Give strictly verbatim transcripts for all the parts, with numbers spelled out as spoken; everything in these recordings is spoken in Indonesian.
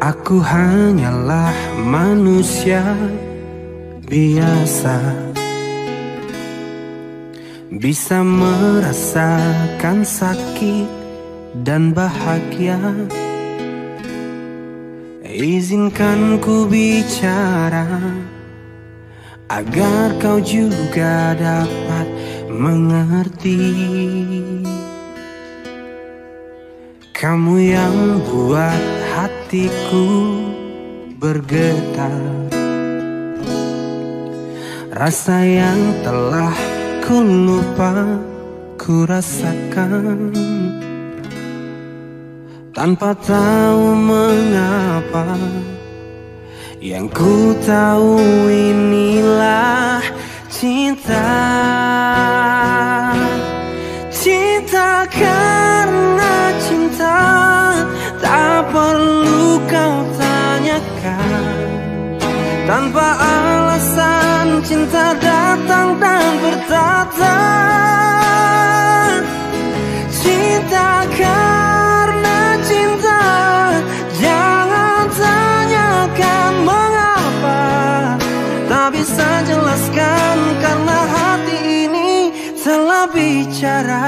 Aku hanyalah manusia biasa, bisa merasakan sakit dan bahagia. Izinkan ku bicara agar kau juga dapat mengerti. Kamu yang buat hatiku bergetar, rasa yang telah ku lupa ku rasakan, tanpa tahu mengapa. Yang ku tahu inilah cinta. Cinta karena cinta, tak perlu kau tanyakan. Tanpa alasan cinta datang dan bertata. Cinta karena cinta, jangan tanyakan mengapa. Tak bisa jelaskan karena hati ini telah bicara.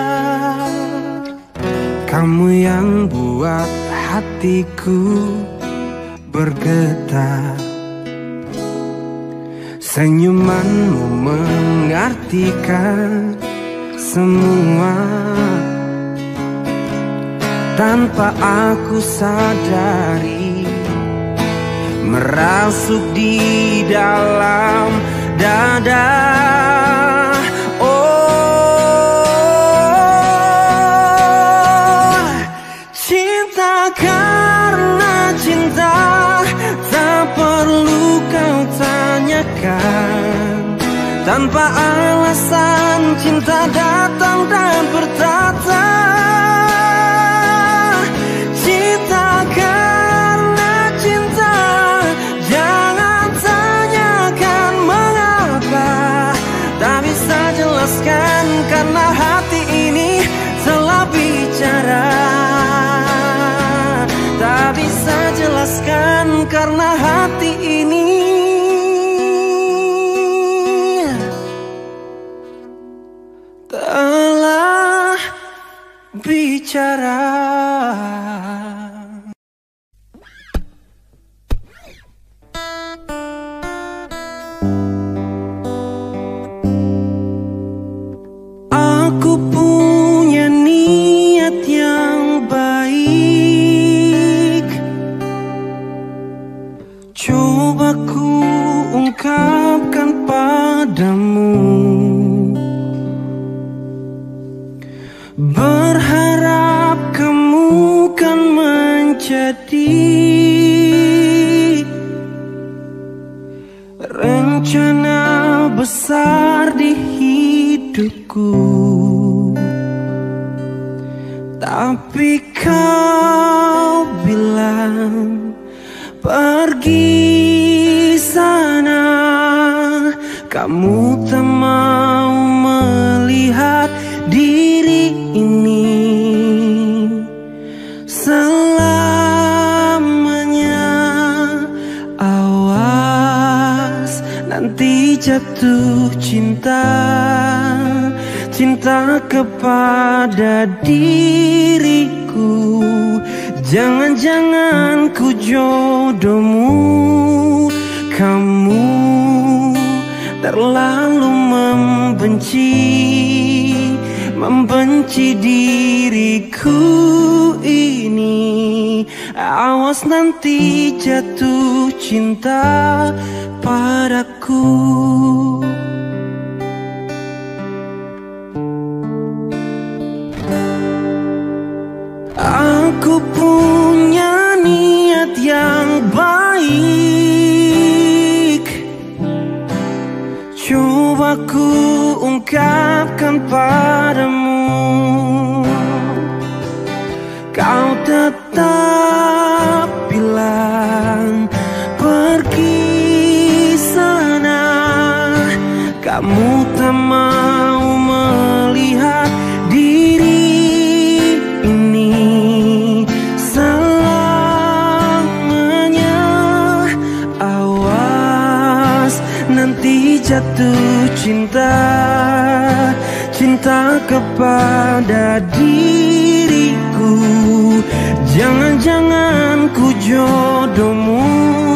Kamu yang buat hatiku bergetar, senyumanmu mengartikan semua. Tanpa aku sadari, merasuk di dalam dada. Oh, cinta karena cinta, tak perlu kau tanyakan. Tanpa alasan cinta datang dan bertata. Cinta karena cinta, jangan tanyakan mengapa. Tak bisa jelaskan karena hati ini telah bicara. Tak bisa jelaskan karena hati ini telah bicara. Aku punya niat yang baik, coba ku ungkapkan padamu. Berharap kamu kan menjadi rencana besar di hidupku. Tapi kau bilang pergi sana, kamu tak mau melihat diri ini selamanya. Awas nanti jatuh cinta, cinta kepada diriku. Jangan-jangan ku jodohmu. Kamu terlalu membenci, membenci diriku ini. Awas nanti jatuh cinta padaku. Aku punya niat yang baik, coba ku ungkapkan padamu. Kau tetap bilang pergi sana, kamu tak mau melihat diri ini selamanya. jatuh cinta, cinta kepada diriku. Jangan-jangan ku jodohmu,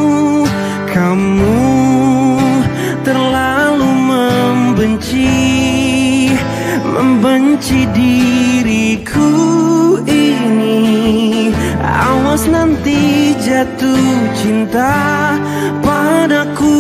kamu terlalu membenci, membenci diriku ini. Awas nanti jatuh cinta padaku.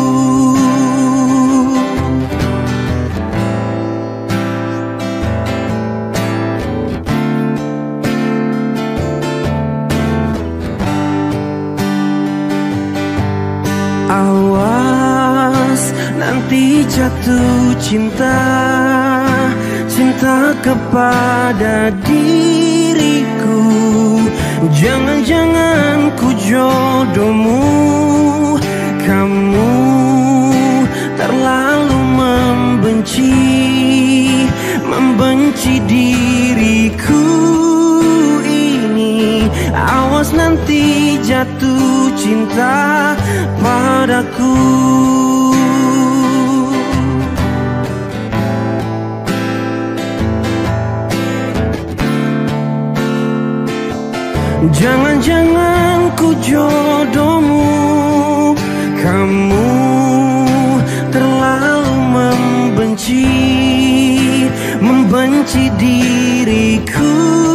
Awas nanti jatuh cinta, cinta kepada diriku. Jangan-jangan ku jodohmu, kamu terlalu membenci, membenci diriku ini. Awas nanti jatuh cinta padaku. Jangan-jangan ku jodohmu, kamu terlalu membenci, membenci diriku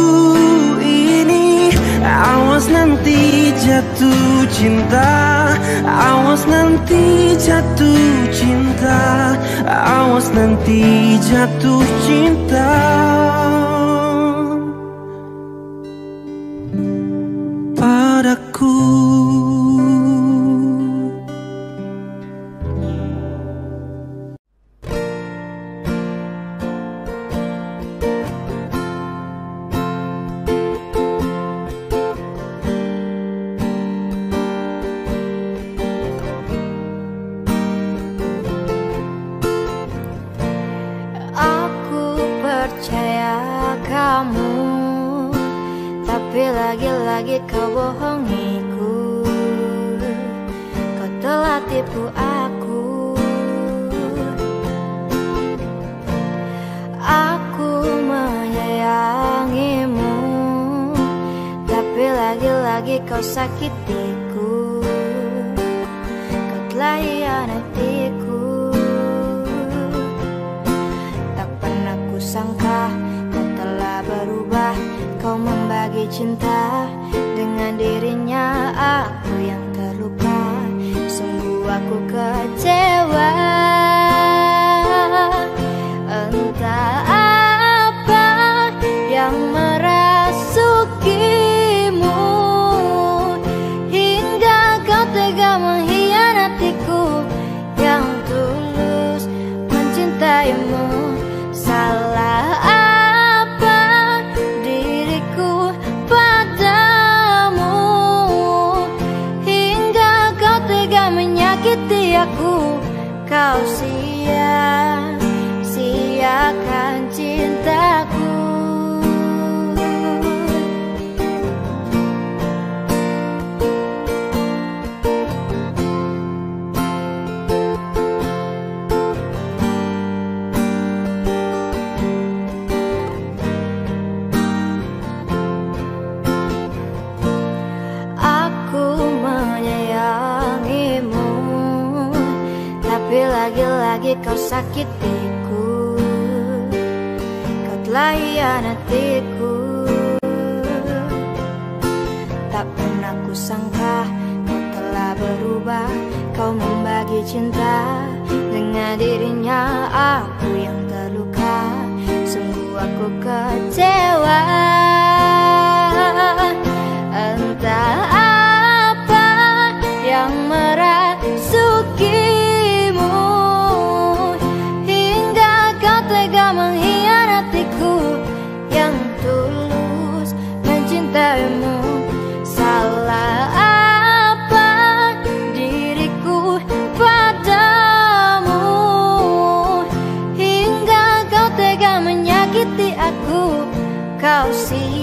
ini. Awas nanti jatuh cinta, awas nanti jatuh cinta, awas nanti jatuh cinta padaku. Aku percaya kamu, tapi lagi-lagi kau bohongiku. Kau telah tipu aku. Aku menyayangimu, tapi lagi-lagi kau sakitiku. Kau telah hianatiku. Tak pernah kusangka kau telah berubah. Kau membagi cinta dengan dirinya, aku yang terluka. Sungguh aku kecewa. Entah apa yang merasukimu, hingga kau tega mengkhianatiku yang tulus mencintaimu. Salah apa diriku padamu, hingga kau tega menyakiti aku. Kau sia-siakan cintaku. Lagi-lagi kau sakitiku. Kau telah hianatiku. Tak pernah kusangka kau telah berubah. Kau membagi cinta dengan dirinya, aku yang terluka. Sungguh aku kecewa. Entah apa yang merasuki mengkhianatiku yang tulus mencintaimu. Salah apa diriku padamu, hingga kau tega menyakiti aku. Kau sia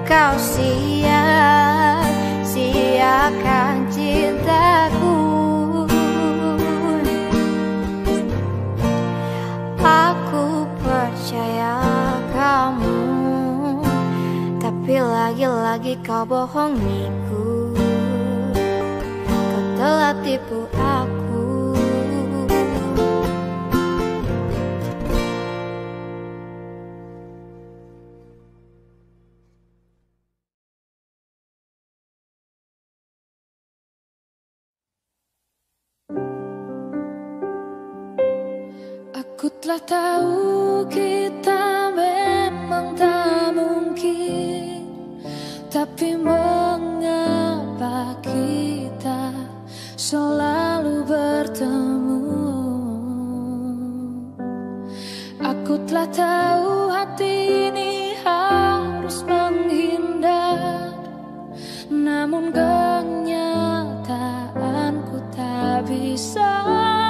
kau sia-siakan cintaku. Aku percaya kamu, tapi lagi-lagi kau bohongiku. Kau telah tipu aku. Aku telah tahu kita memang tak mungkin, tapi mengapa kita selalu bertemu? Aku telah tahu hati ini harus menghindar, namun kenyataanku tak bisa.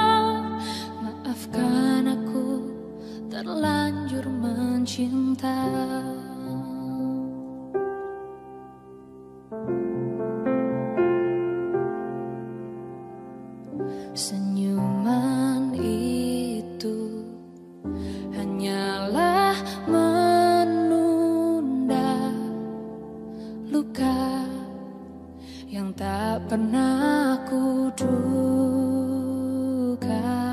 Maafkan aku terlanjur mencinta. Senyuman itu hanyalah menunda luka yang tak pernah aku duga.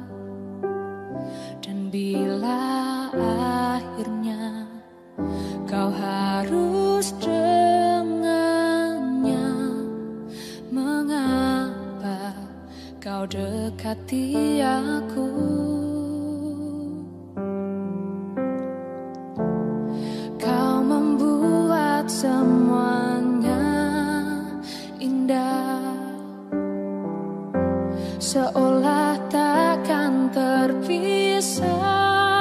Dan bila akhirnya kau harus dengannya, mengapa kau dekati aku? Kau membuat semuanya indah, seolah takkan terpisah.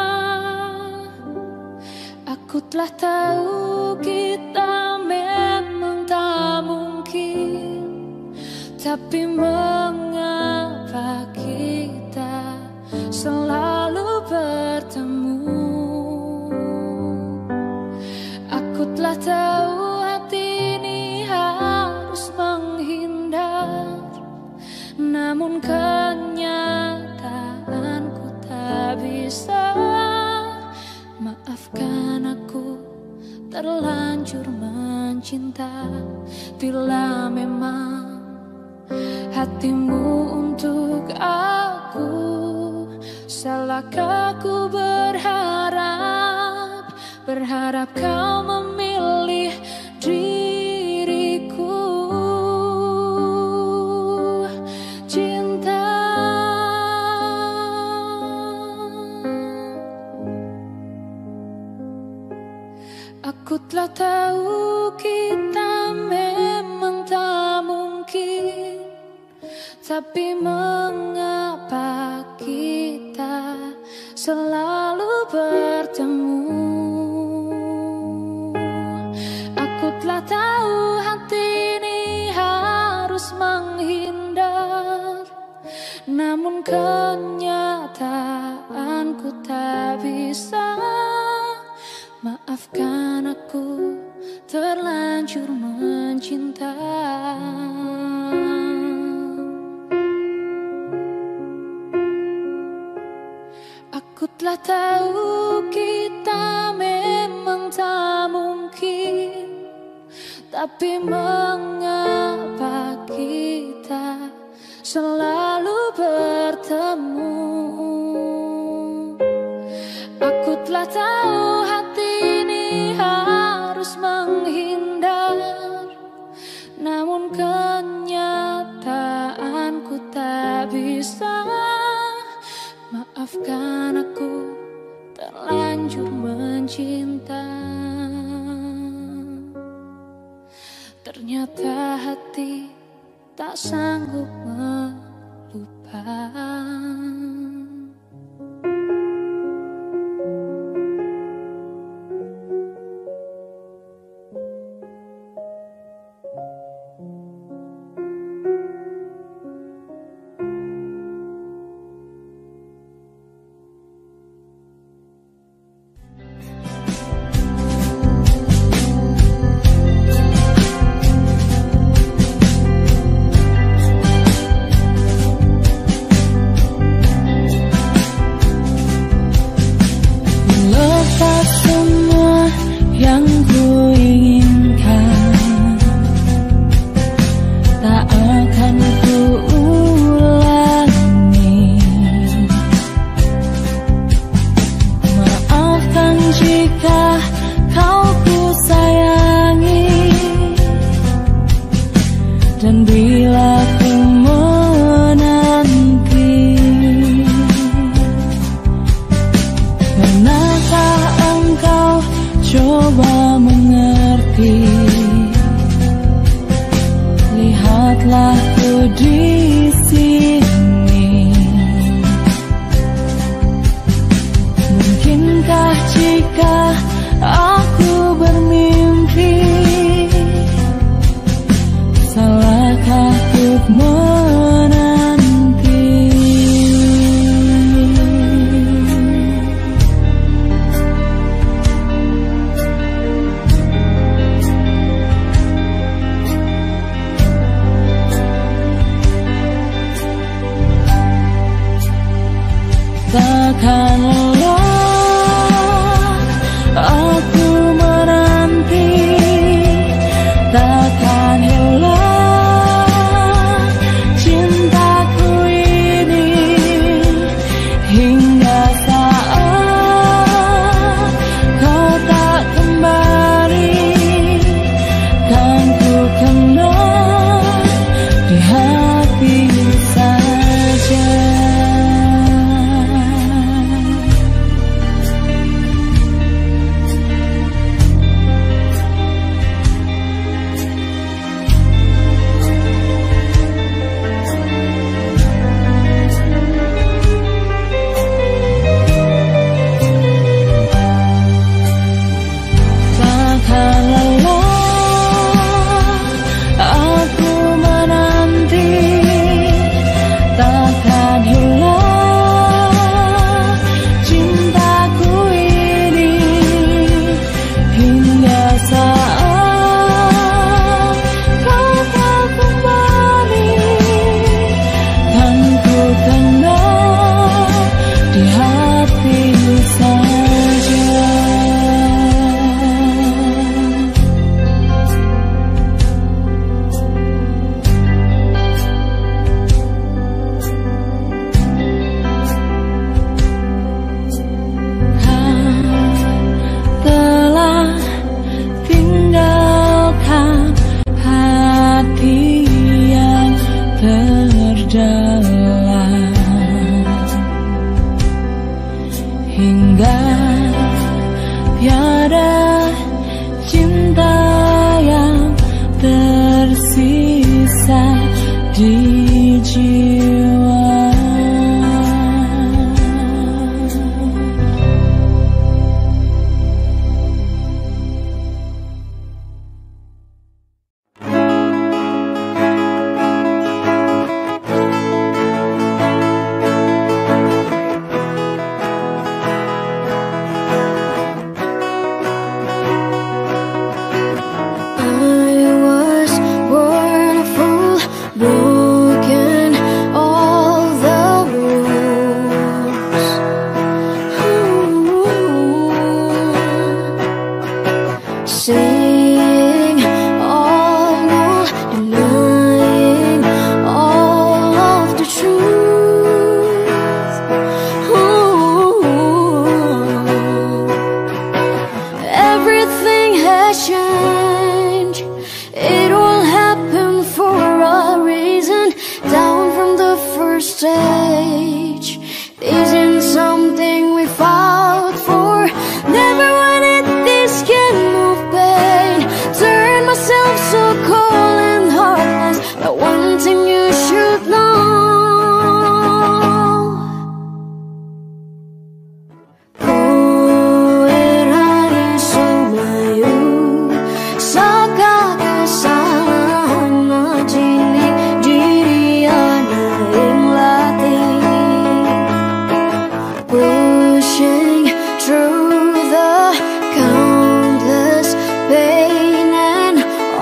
Aku telah tahu kita memang tak mungkin, tapi mengapa kita selalu bertemu? Aku telah tahu hati ini harus menghindar, namun kenyataanku tak bisa. Maafkan aku terlanjur mencinta. Bila memang hatimu untuk aku, salahkah ku berharap, berharap kau memilih diriku? Cinta, aku telah tahu kita memang tak mungkin, tapi mengapa kita selalu bertemu? Aku telah tahu hati ini harus menghindar, namun kenyataanku tak bisa. Maafkan aku terlanjur mencinta. Aku telah tahu kita memang tak mungkin, tapi mengapa kita selalu bertemu? Aku telah tahu hati ini harus menghindar, namun kenyataanku tak bisa. Maafkan aku terlanjur mencinta. Ternyata hati tak sanggup melupakan.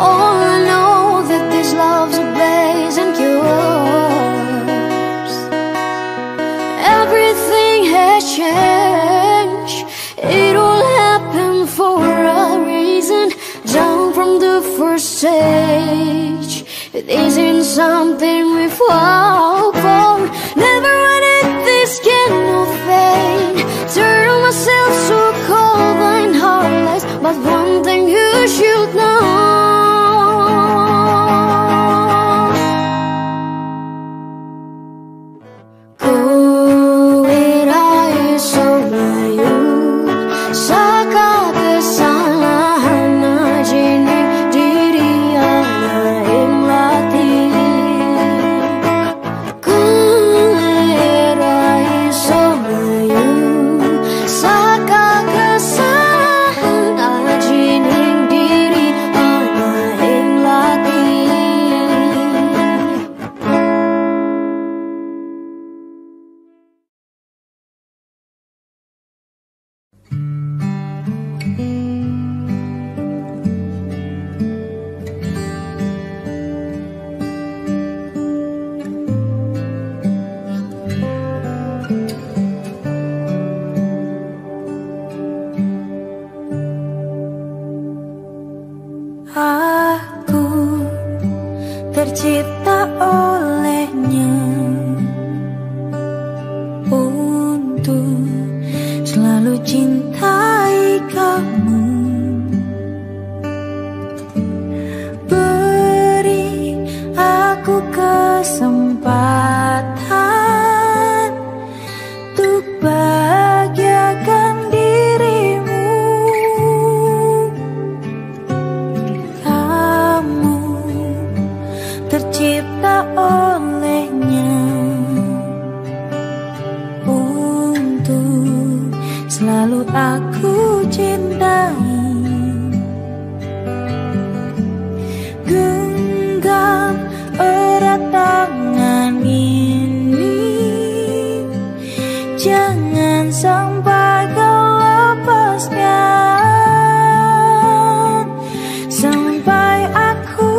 All I know that this love's a blaze and cures. Everything has changed. It all happened for a reason. Down from the first stage, it isn't something we fall for. Never wanted this kind of pain. Turn myself so cold and heartless. But one thing you should know, ku irai solayu saka kesalahan ajini diri ana ing lati. Ku irai solayu saka kesalahan ajini diri ana ing lati. Aku tercipta olehnya untuk selalu cintai kamu. Beri aku kesempatan untuk bahagiakan dirimu. Kamu tercipta olehnya untuk selalu aku cintai. Genggam erat tangan ini, jangan sampai kau lepaskan. Sampai aku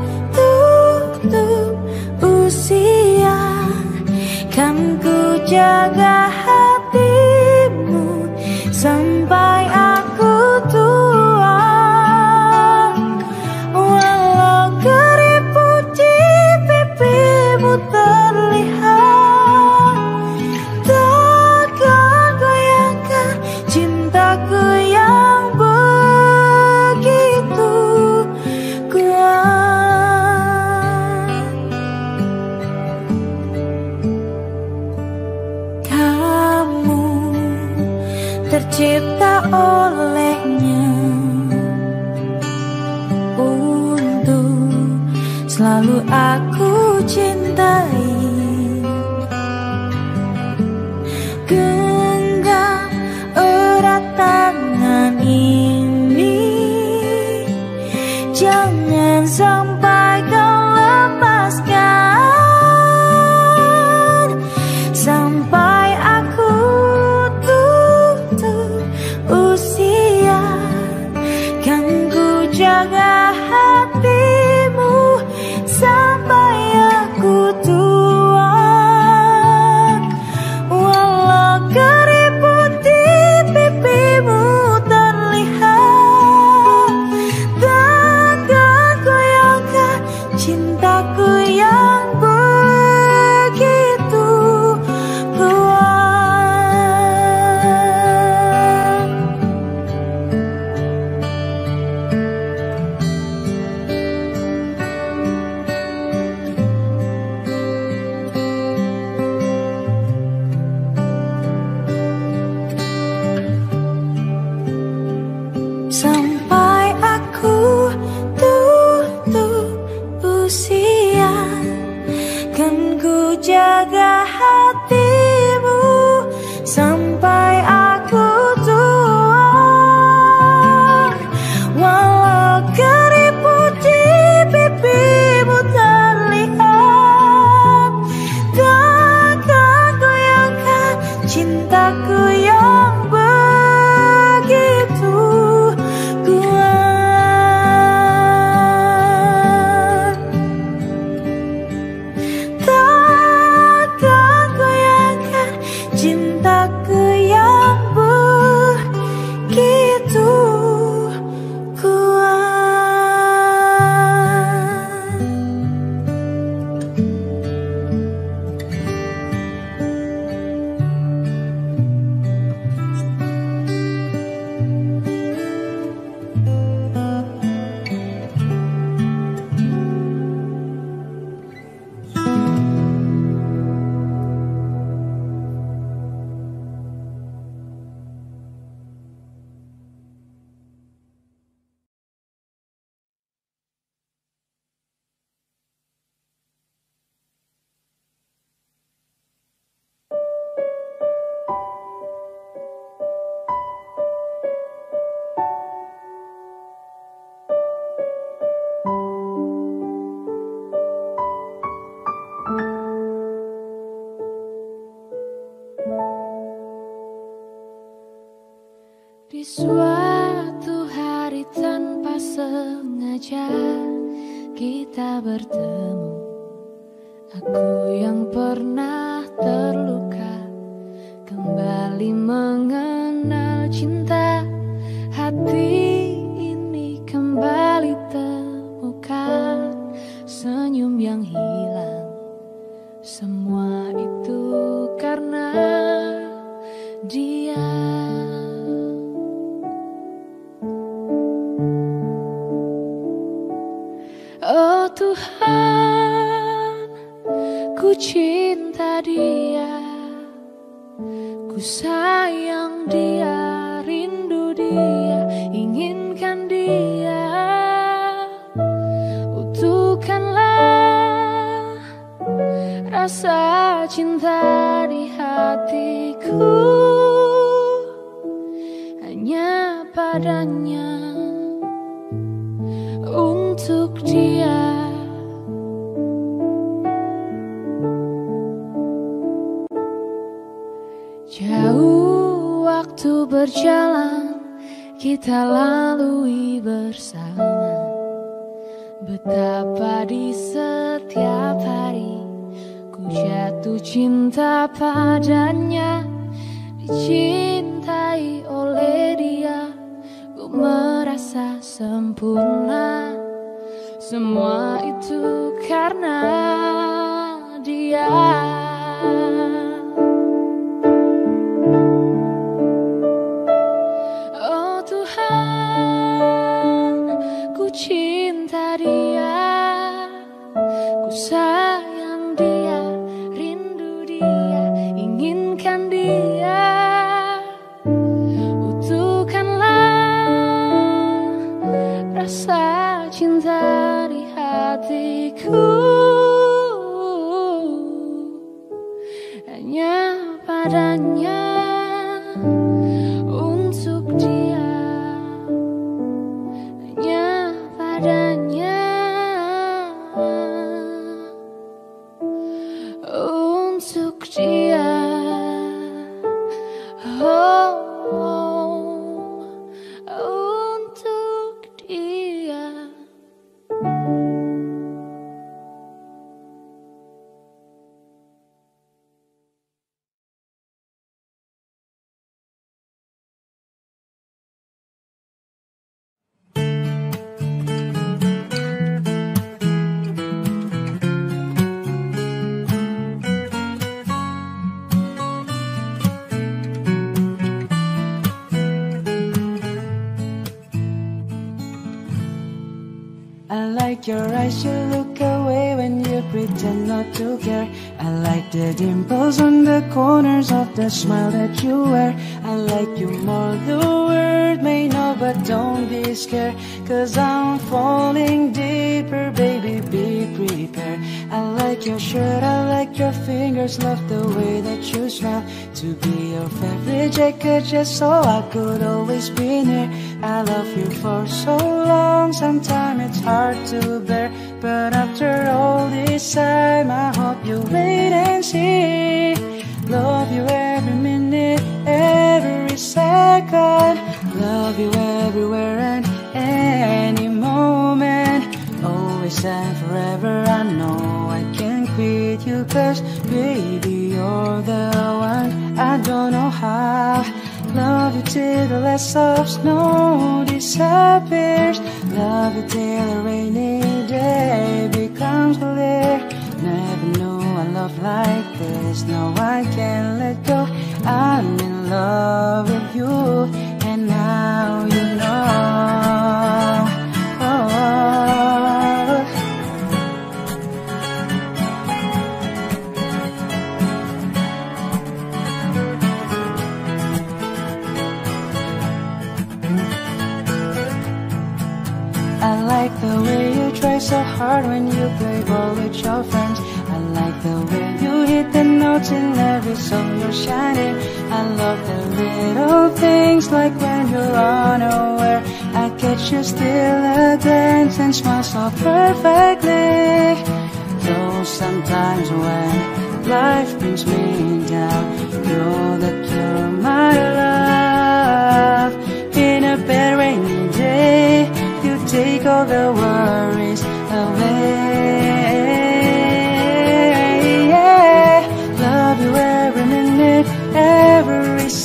tutup usia, kan ku jaga hatimu sampai aku tua. Walau keriput di pipimu terlihat, takkan goyahkan cintaku yang begitu kuat. Kamu tercipta olehnya untuk selalu aku cintai. Genggam erat tangan ini, jangan sampai kau lepaskan. Sampai aku tutup usia, kan ku jaga hatimu sampai aku tua. Walau keriput di pipimu terlihat, takkan goyahkan cintaku yang begitu kuat. kita bertemu, aku yang pernah terluka kembali mengenal cinta. Hati ini kembali temukan senyum yang hilang. Semua itu karena dia. Oh Tuhan, ku cinta dia, ku sayang dia, rindu dia, inginkan dia. Utuhkanlah rasa cinta di hatiku, hanya padanya, untuk dia. Jauh waktu berjalan, kita lalui bersama. Betapa di setiap hari ku jatuh cinta padanya. Dicintai oleh dia, ku merasa sempurna. Semua itu karena dia. Oh Tuhan, ku cinta dia, ku sayang dia, rindu dia, inginkan dia. Rasa cinta di hatiku, hanya padanya, untuk dia, hanya padanya, untuk dia. Oh, oh, untuk dia. I like your eyes, you look away when you pretend not to care. I like the dimples on the corners of the smile that you wear. I like you more, the world may know, but don't be scared, 'cause I'm falling deeper, baby, be prepared. I like your shirt, I like your fingers, love the way that you smell. To be your favorite jacket just so I could always be near. I love you for so long, sometimes it's hard to bear, but after all this time I hope you wait and see. Love you every minute, every second. Love you everywhere and any moment. Always and forever, I know I can't quit you, 'cause baby you're the one. I don't know how. Love you till the last of snow disappears. Love you till a rainy day becomes clear. Never knew a love like this. No, I can't let go. I'm in love with you, and now you know. Oh. I like the way you try so hard when you play ball with your friends. I like the way you hit the notes in every song you're shining. I love the little things like when you're unaware. I catch you still a glance and smile so perfectly. Though sometimes when life brings me down, know that you're my love. In a bad rainy day, you take all the worries away.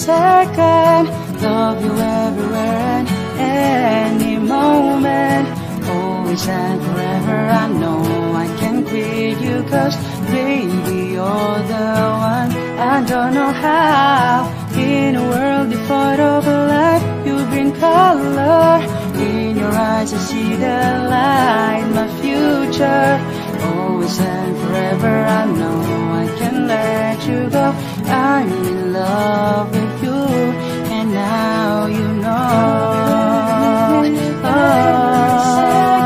second. Love you everywhere and any moment. Always and forever, I know I can't quit you, cause baby you're the one. I don't know how, in a world devoid of life, you bring color. In your eyes I see the light, my future. Always and forever, I know I can't let you go. I'm in love with you, and now you know. Oh,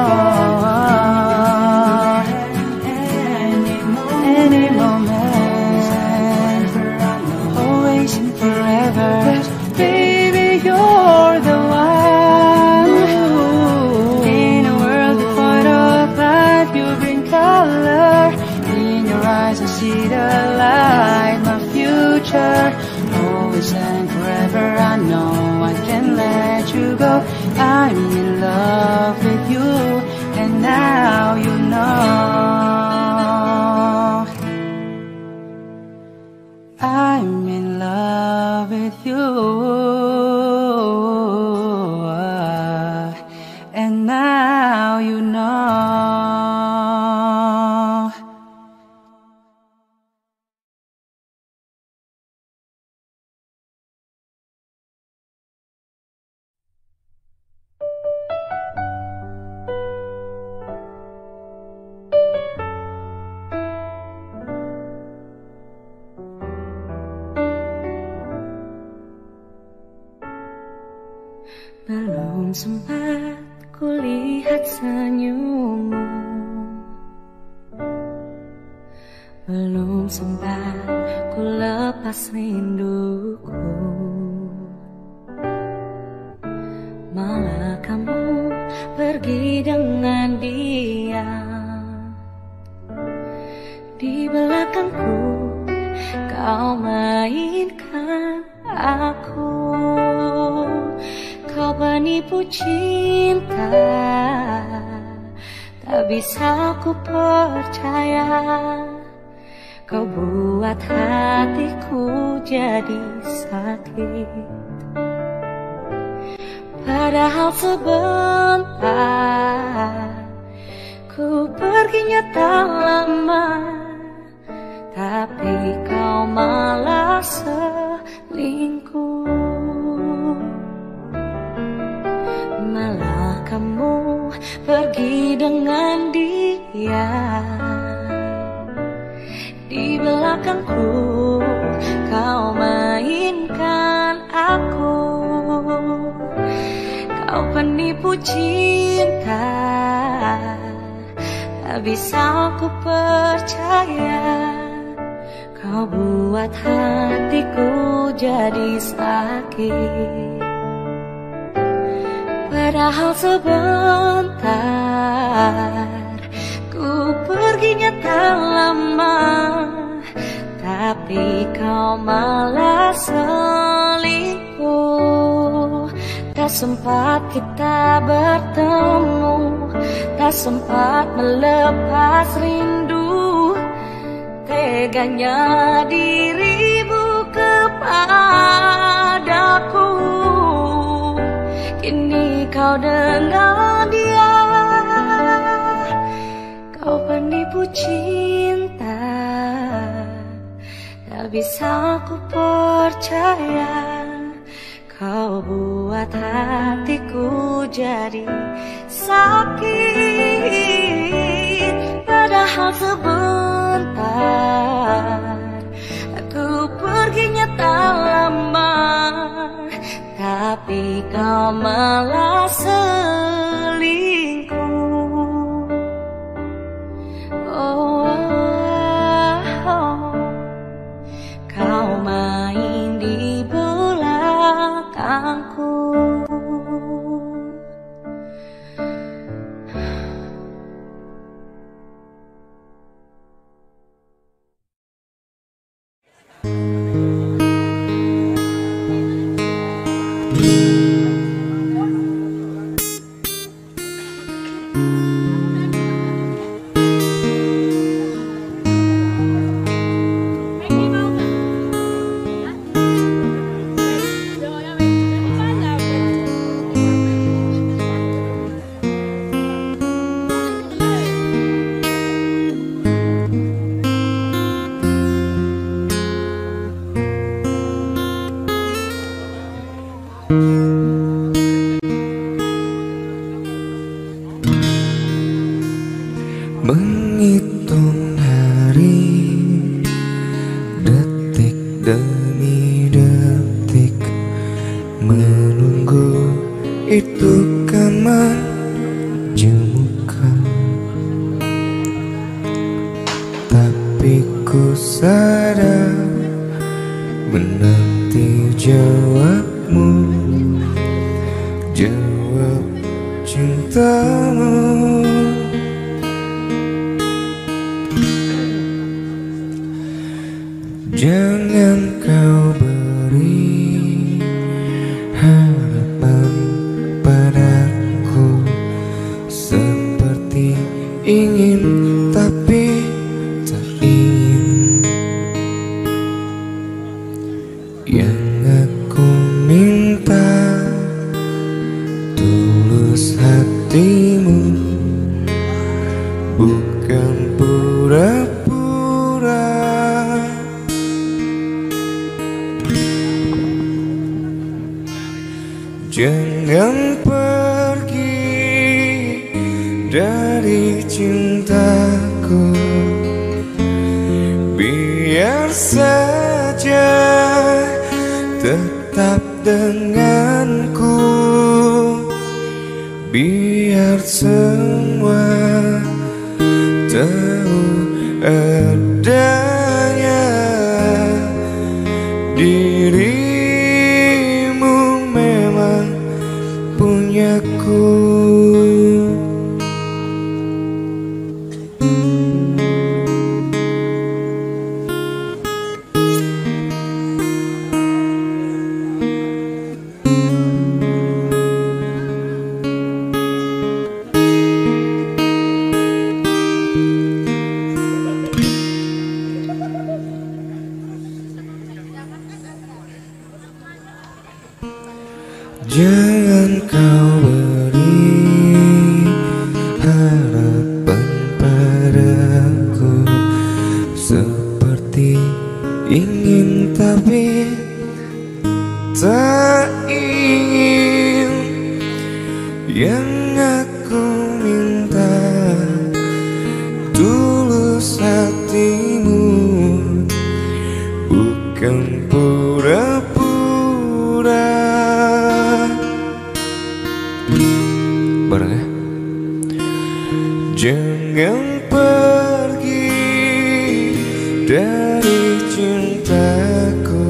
any moment, always and forever. Baby, you're the one. In a world devoid of life, you bring color. In your eyes I see the light, my future. Always and forever, I know I can't let you go. I'm in love with you, and now you know. I'm in love with you, and now you know. Belum sempat kulihat senyummu, belum sempat ku lepas rinduku, malah kamu pergi dengan dia. Di belakangku kau mainkan aku, kau penipu cinta, tak bisa ku percaya. Kau buat hatiku jadi sakit, padahal sebentar ku perginya tak lama, tapi kau malah selingkuh. Malah kamu pergi dengan dia. Di belakangku kau mainkan aku, kau penipu cinta, tak bisa aku percaya. Kau buat hatiku jadi sakit, padahal sebentar ku perginya tak lama, tapi kau malah selingkuh. Tak sempat kita bertemu, tak sempat melepas rindu. Teganya dirimu kepadaku, kini kau dengan dia. Kau penipu cinta, tak bisa ku percaya. Kau buat hatiku jadi sakit, padahal sebentar aku perginya tak lama, tapi kau malah selingkuh. Oh, oh, oh. Kau main di belakangku. menghitung hari, detik demi detik, menunggu itu kan menjemukan. Tapi ku sadar menanti jawabmu, jawab cintamu. Jangan kau beri harapan padaku seperti ingin tapi tak ingin. Yang aku minta tulus hatimu, bukan pura-pura. Jangan pergi dari cintaku, biar saja tetap denganku, biar semua tahu adanya dirimu memang punyaku. Jangan kau beri harapan padaku seperti ingin tapi tak ingin. Yang aku minta tulus hatimu, bukan pura-pura. Bareng ya. Jangan pergi dari cintaku,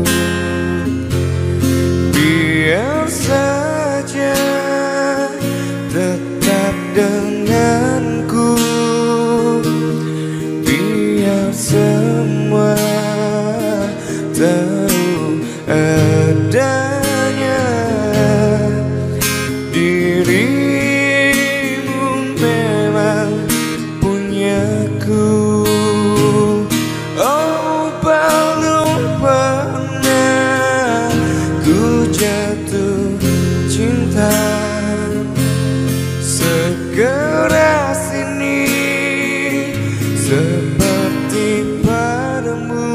biar saja tetap denganku, biar semua tahu adanya dirimu memang punyaku. Oh, belum pernah ku jatuh cinta sekeras ini seperti padamu.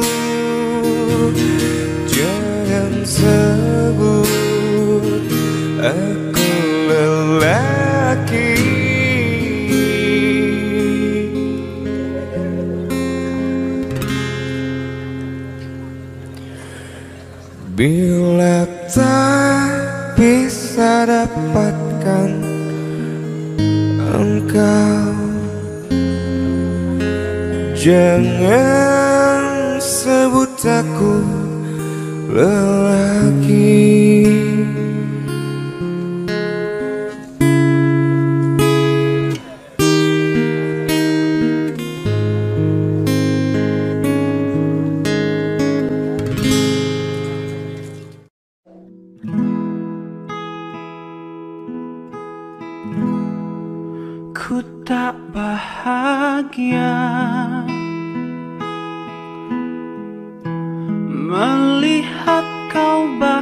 Jangan sebut aku lelaki, bila tak bisa dapatkan engkau. Jangan sebut aku lelaki. Ku tak bahagia melihat kau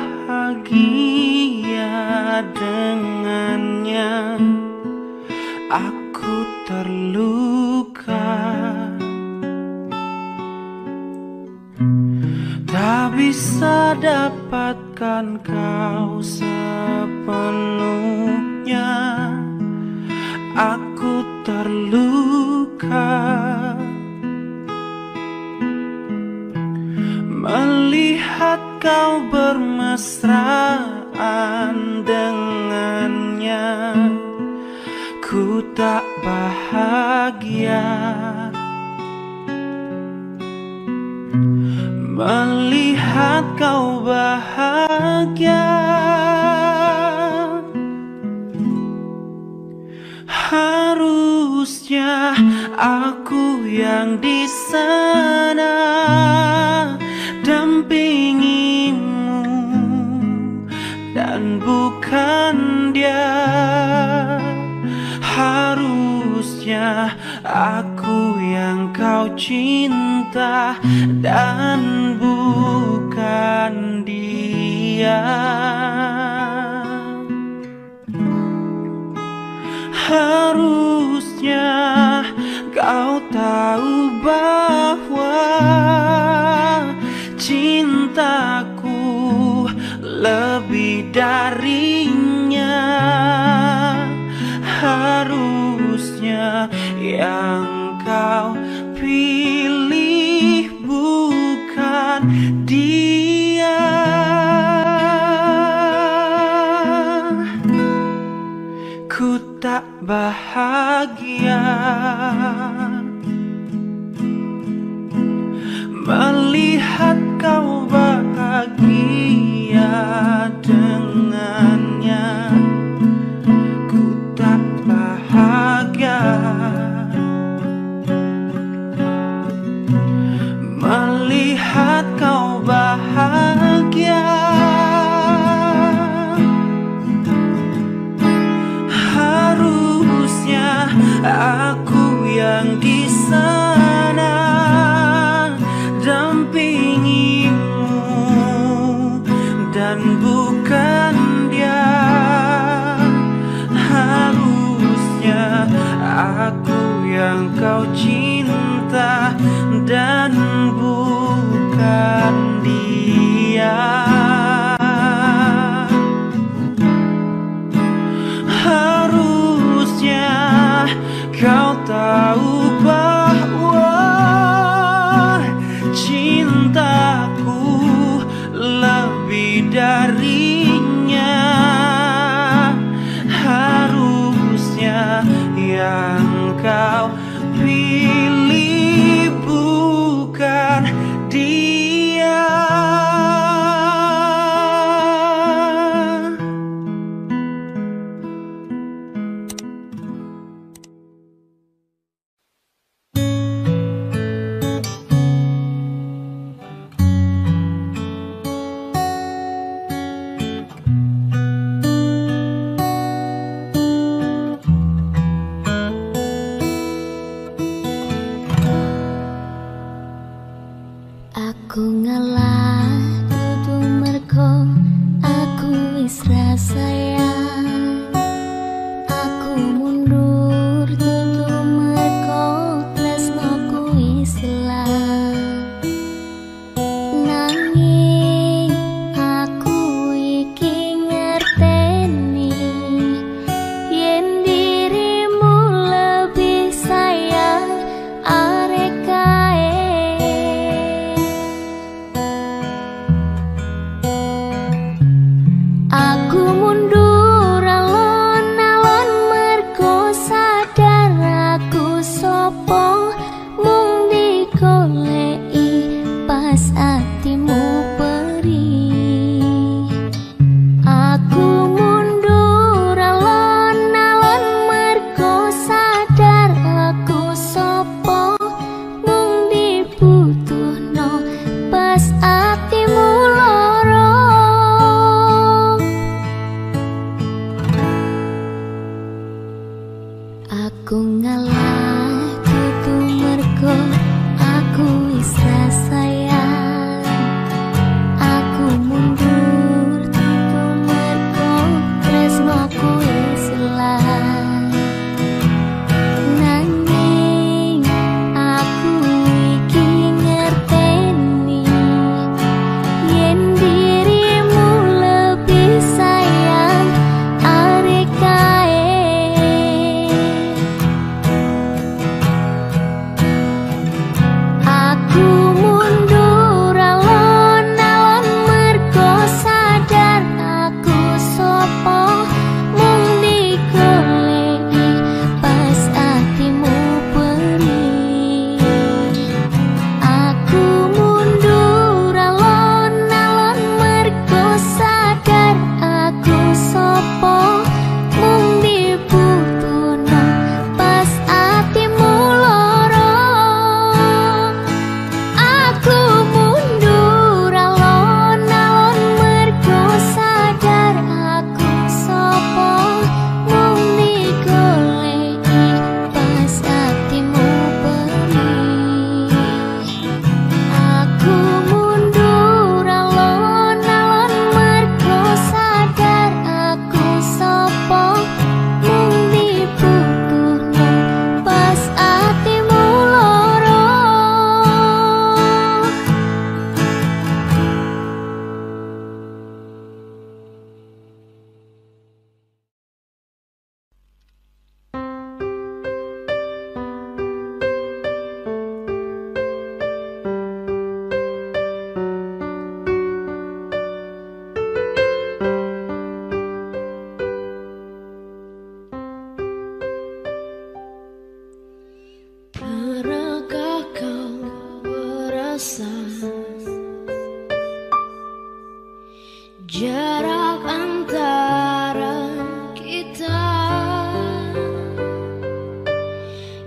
bahagia dengannya. Aku terluka, tak bisa dapatkan kau sepenuhnya. Aku terluka melihat kau bermesraan dengannya. Ku tak bahagia melihat kau bahagia. Harusnya aku yang di sana dampingimu dan bukan dia. Harusnya aku yang kau cinta dan bukan dia. Harusnya kau tahu bahwa cintaku lebih darinya. Harusnya yang kau pilih bukan dia. Ku tak bahagia melihat kau bahagia dengannya. Ku tak bahagia melihat kau bahagia. Harusnya aku yang di sana dampingimu dan bukan dia. Harusnya aku yang kau cinta dan bukan dia. Harusnya kau tahu bahwa cintaku lebih darinya. Harusnya yang kau pilih bukan dia.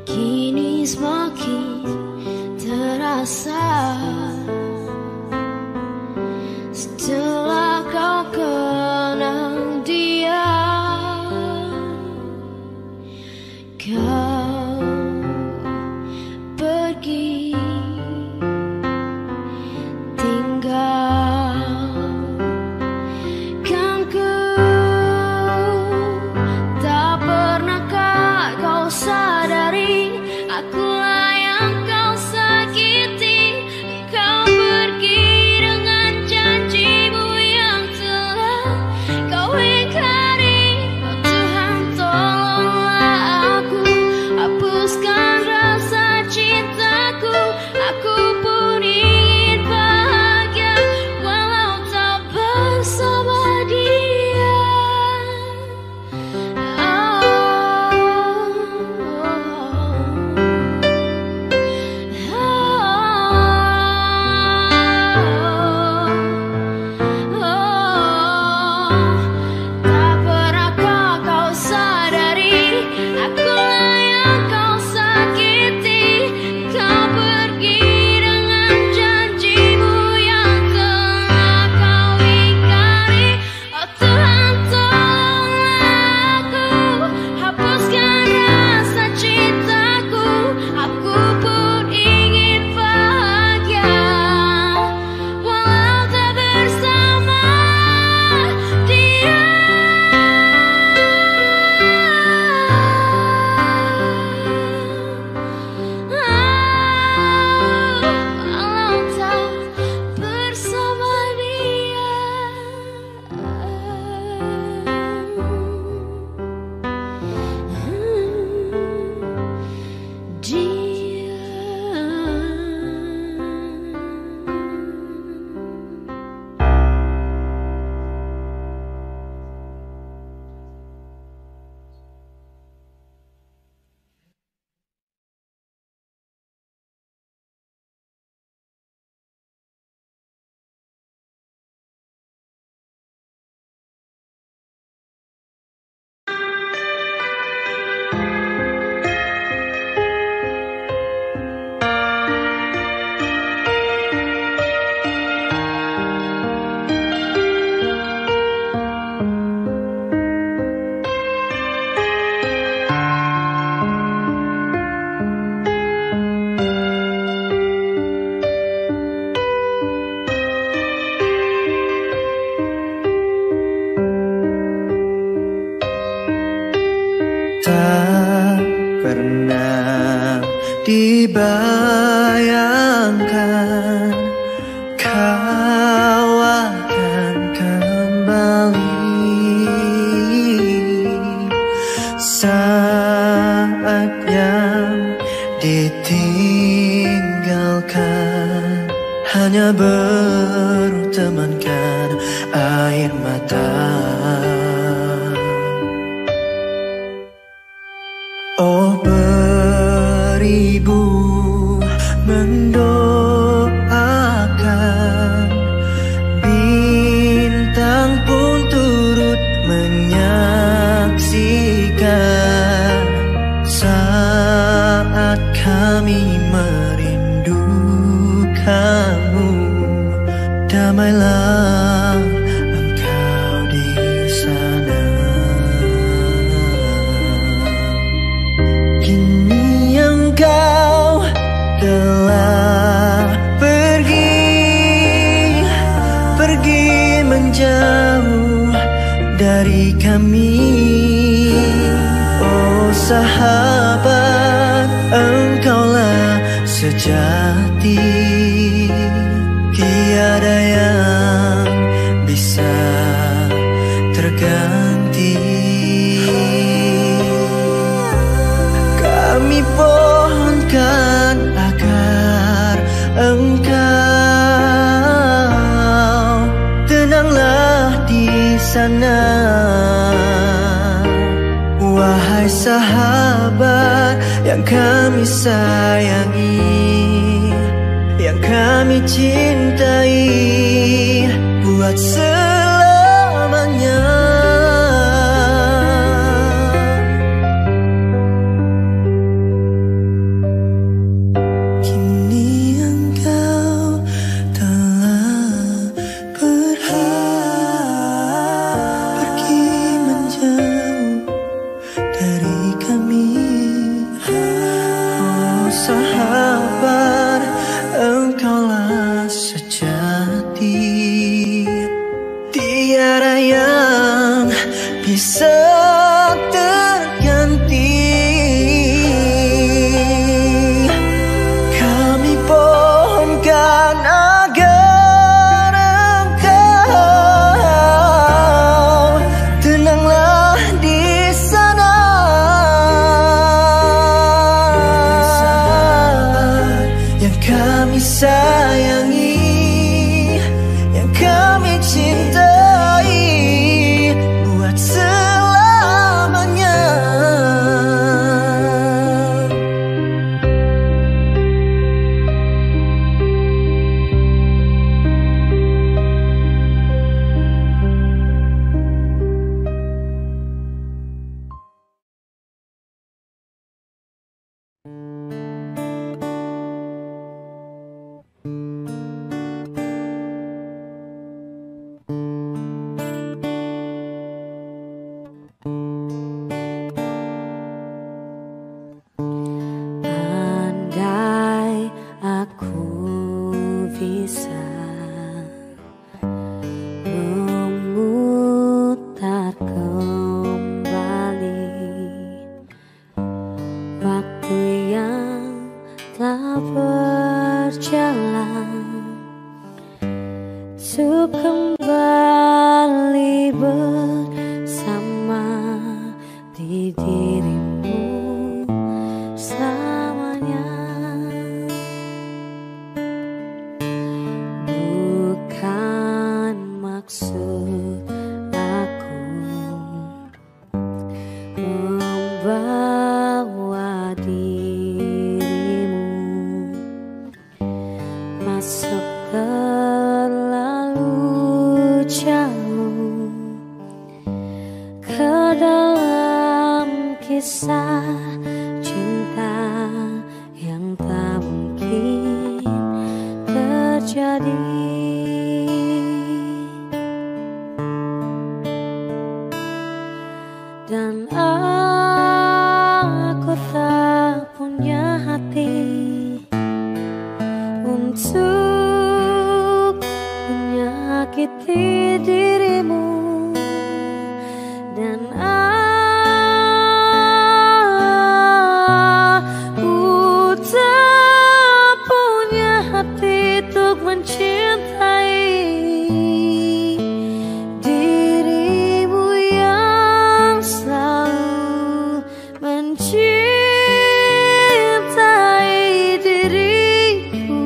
kini semakin terasa. Setelah kau kenal dia, kau pergi tinggalkan ku. Tak pernahkah kau sadari akulah yang kau sakiti. Kau pergi dengan janjimu yang telah kau ingkari. Oh Tuhan, tolonglah aku, hapuskan rasa cintaku. Aku pun ingin bahagia walau tak bersama dia. Tak pernahkah kau sadari akulah yang kau sakiti. Kau pergi dengan janjimu yang telah kau ingkari. Oh Tuhan, tolonglah aku, hapuskan rasa cintaku. Aku pun ingin bahagia walau tak bersama dia. Walau tak bersama dia. Tak pernah dibayangkan kau akan kembali. Saat yang ditinggalkan hanya bertemankan air mata. Oh beribu mendoakan, bintang pun turut menyaksikan. Saat kami merindukanmu, damailah engkau di sana. Kini engkau telah pergi, pergi menjauh dari kami. Oh sahabat, engkaulah sejati, tiada yang bisa terganti. Kami pohonkan agar engkau tenanglah di sana. Wahai sahabat yang kami sayangi, yang kami cintai, buat selamanya. sahabat, engkaulah sejati. Tiada yang bisa terganti. Kami pohonkan agar engkau tenanglah di sana. Yang kami sayangi, yang kami cintai, buat selamanya. Andai aku bisa memutar kembali waktu yang telah berjalan, untuk kembali bersama di dirimu selamanya. Bukan maksud aku membawa dirimu masuk terlalu jauh ke dalam kisah cinta yang tak mungkin terjadi. Dan aku tak punya hati untuk menyakiti dirimu. Dan aku tak punya hati untuk mencintai dirimu yang selalu mencintai diriku.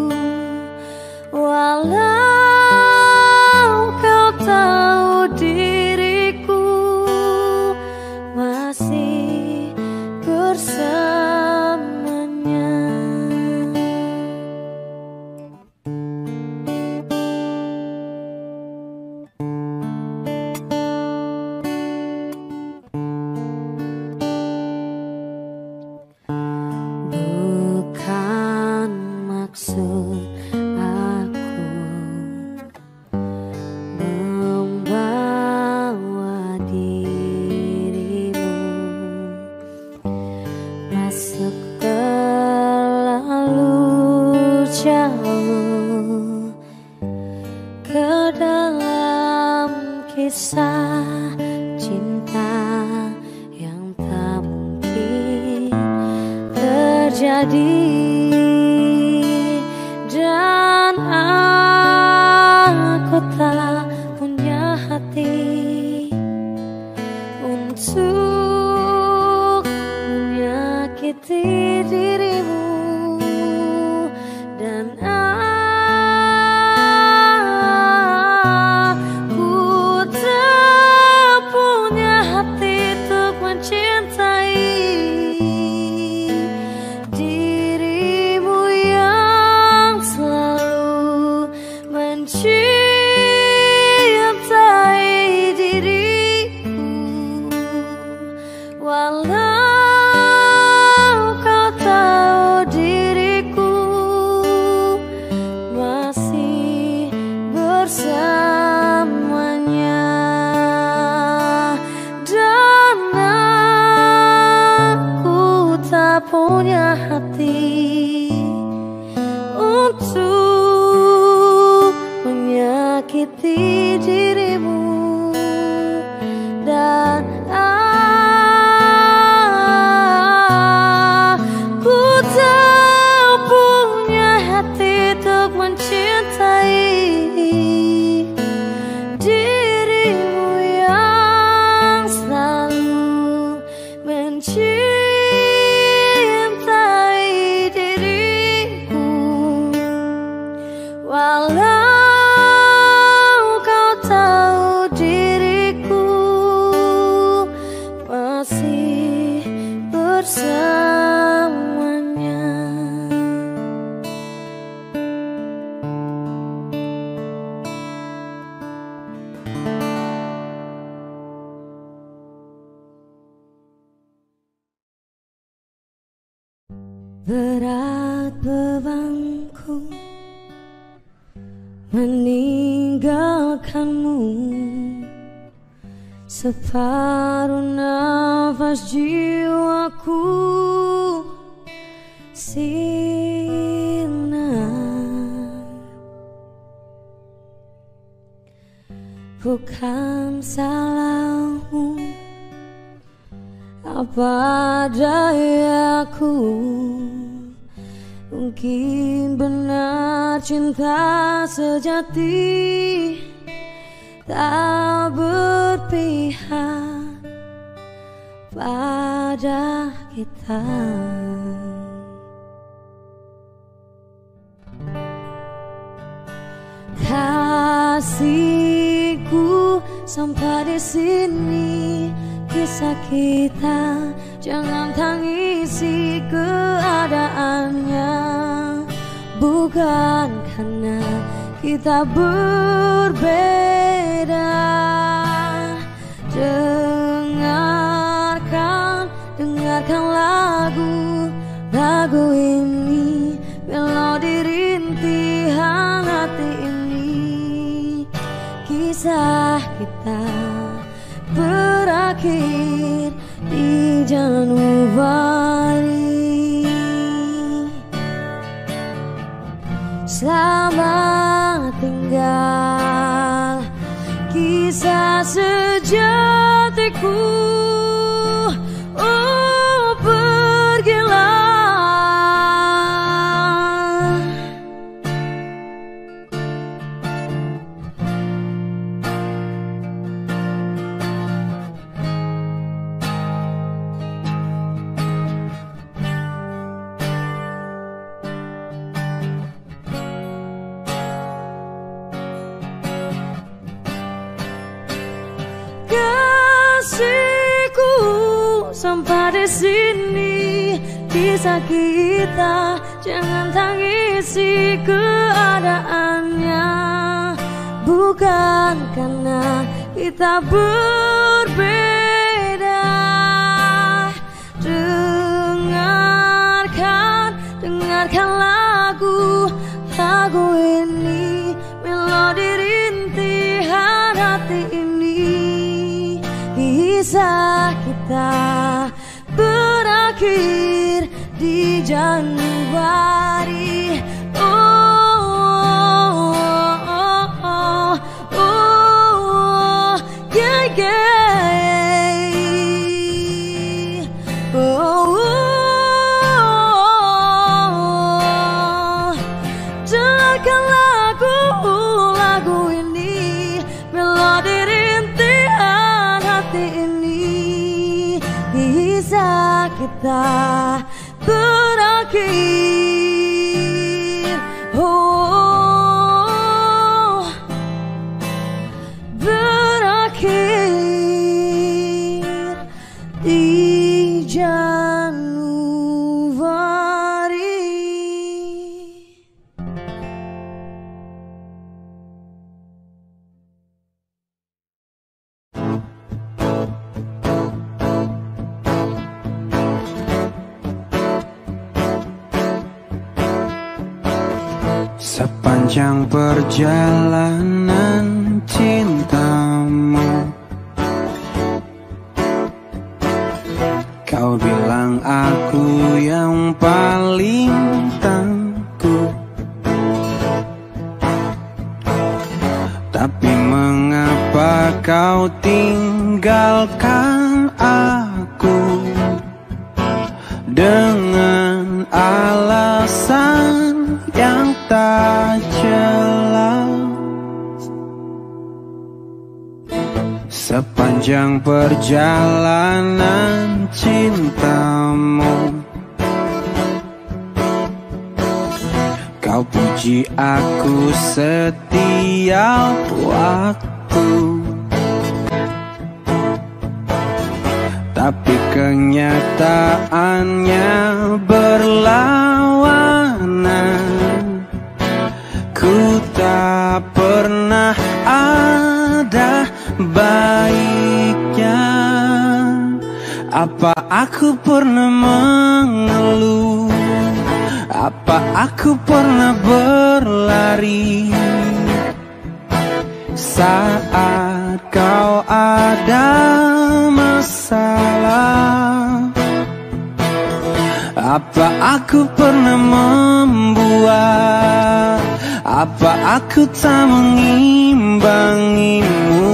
Walau kau tahu diriku masih bersamanya. Bukan maksud aku membawa dirimu masuk terlalu jauh ke dalam kisah cinta yang tak mungkin terjadi. Dan aku tak punya hati untuk menyakiti dirimu. Dan aku tak punya hati untuk mencintai dirimu yang selalu mencintai hati untuk menyakiti dirimu, dan aku tak punya hati untuk mencintai dirimu yang selalu mencintai diriku. Walau kau tahu diriku masih bersamanya. Berat bebanku meninggalkanmu, separuh nafas jiwaku sirna. Bukan salahmu, apa dayaku. Mungkin benar cinta sejati tak berpihak pada kita. Kasihku, sampai di sini kisah kita. Jangan tangisi keadaannya, bukan karena kita berbeda. Dengarkan, dengarkan lagu, lagu ini, melodi rintihan hati ini. Kisah kita berakhir di Januari. Selamat tinggal kisah sejatiku. Oh, pergilah. Kasihku, sampai di sini kisah kita. Jangan tangisi keadaannya, bukan karena kita berbeda. Dengarkan, dengarkan lagu, lagu ini, melodi rintihan hati ini. Kisah kita berakhir di Januari. Oh, oh, oh, oh, yeah, yeah. Oh, oh, dengarkan lagu, lagu ini, melodi rintihan hati ini. Kisah kita berakhir, oh, berakhir di Januari. Sepanjang perjalanan cintamu, kau bilang aku yang paling lintangku. Tapi mengapa kau tinggalkan aku dengan alasan yang tak jelas? Sepanjang perjalanan cintamu, kau puji aku setiap waktu. Tapi kenyataannya berlawanan. Ku tak pernah ada baiknya. Apa aku pernah mengeluh? Apa aku pernah berlari saat kau ada masalah? Apa aku pernah membuat? Apa aku tak mengimbangimu?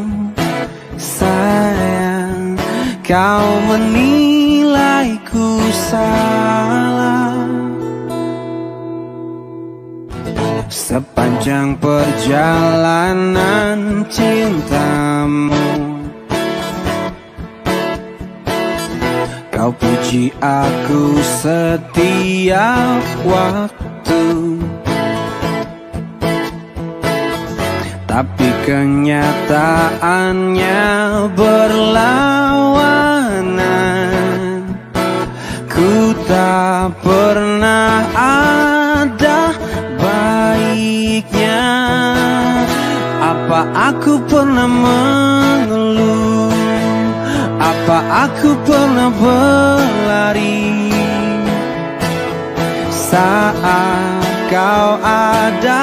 Sayang, kau menilaiku salah. Sepanjang perjalanan cintamu, kau puji aku setiap waktu. Tapi kenyataannya berlawanan. Ku tak pernah ada baiknya. Apa aku pernah mengeluh? Apa aku pernah berlari saat kau ada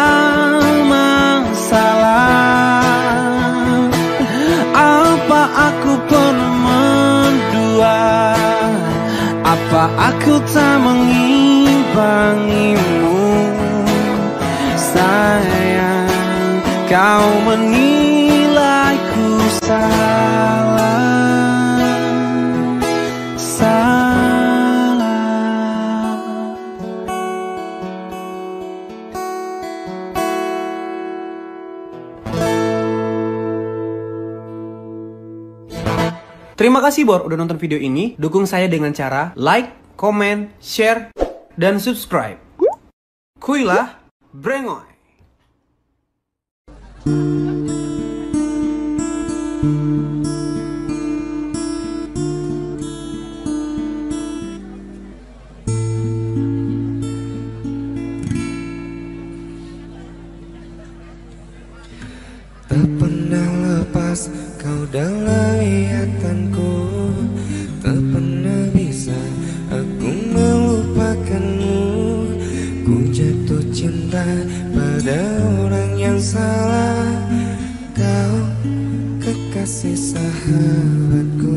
masalah? Apa aku pernah mendua? Apa aku tak mengimbangimu? Sayang, kau menilaiku salah. Terima kasih Bor udah nonton video ini. Dukung saya dengan cara like, comment, share, dan subscribe. Kuilah Brengoy. Tak pernah lepas kau dalam ingatanku, tak pernah bisa aku melupakanmu. Ku jatuh cinta pada orang yang salah. Kau kekasih sahabatku.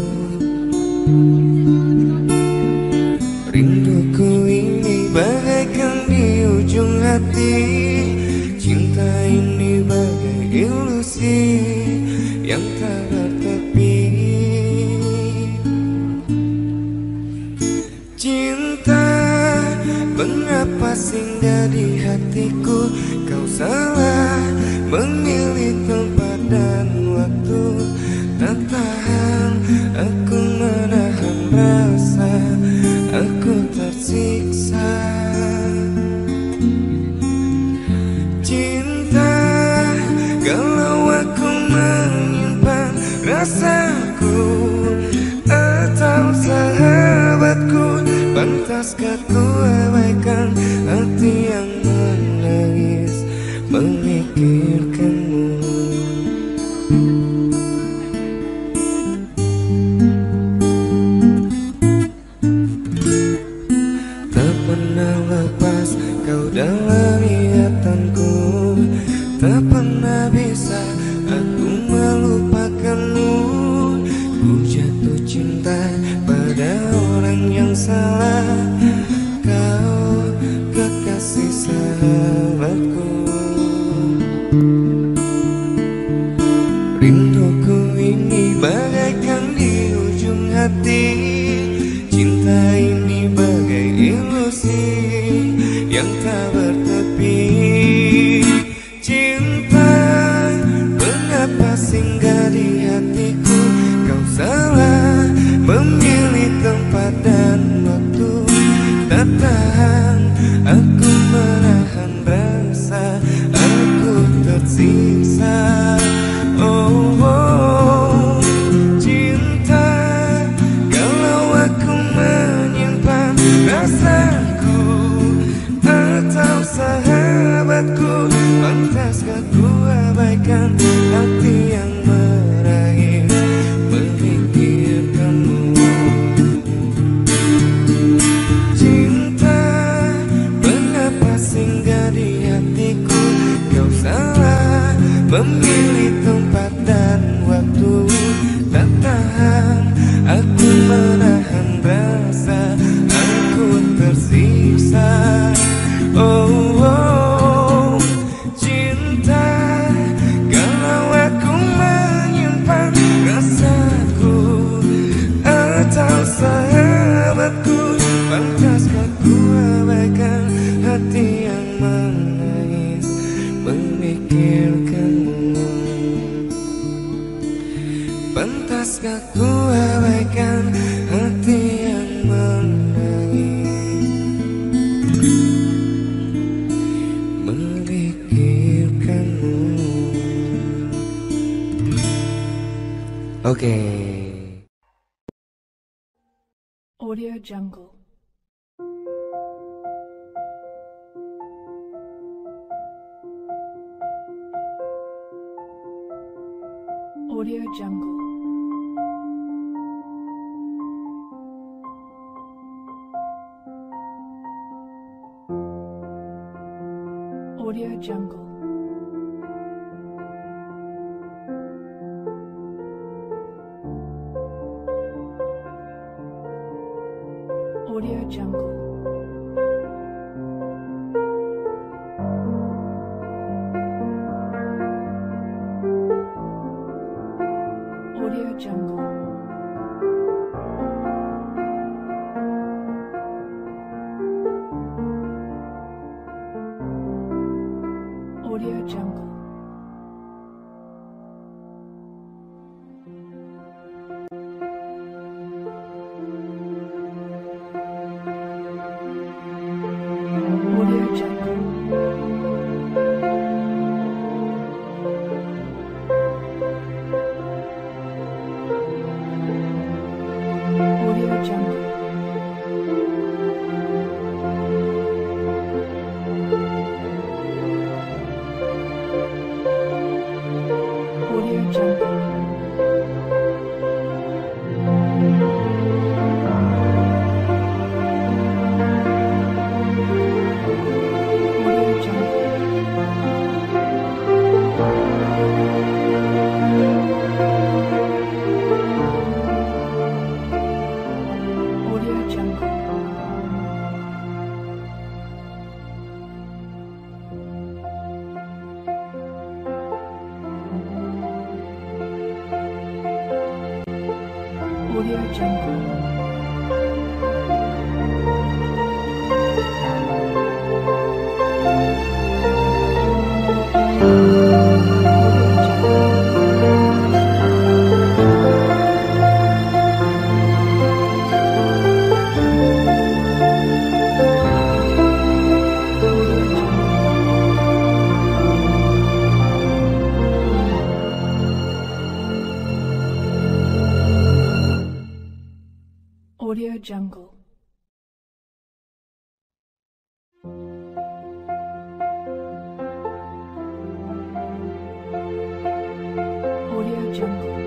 Rinduku ini bagaikan di ujung hati. Cinta ini bagai ilusi yang tak bertepi. Cinta, mengapa singgah di hatiku? Kau salah memilih tempat dan waktu. Tak tahan aku menahan rasa, aku tersiksa. Kalau aku menyimpan rasaku atau sahabatku, pantaskah ku abaikan hati yang menangis memikirkanmu? Tak pernah lepas kau dalam ingatanku, tak pernah bisa aku melupakanmu. Ku jatuh cinta pada orang yang salah. kasih yang tak bertepi. Cinta, mengapa singgah di hatiku? Kau salah memilih tempat dan waktu. Tak tahan aku menahan rasa, aku tersiksa. Oh, oh, cinta, kalau aku menyimpan rasaku atau sahabatku, pantaskah ku abaikan hati yang menangis memikirkanmu? Cinta, mengapa singgah di hatiku? Kau salah memilih tempat dan waktu. Tak tahan aku menahan rasa, aku tersiksa. Oh, oh, cinta, kalau aku menyimpan rasaku atau sahabatku, pantaskah ku abaikan hati yang menangis memikirkanmu? Pantaskah ku abaikan hati yang menangis memikirkanmu? Oke. Audio Jungle. Audio Jungle. Audio Jungle. Audio Jungle. Audio Jungle. Audio Jungle. Audio Jungle. Audio Jungle. Audio Jungle. Audio Jungle. Audio Jungle. Audio Jungle. Audio Jungle.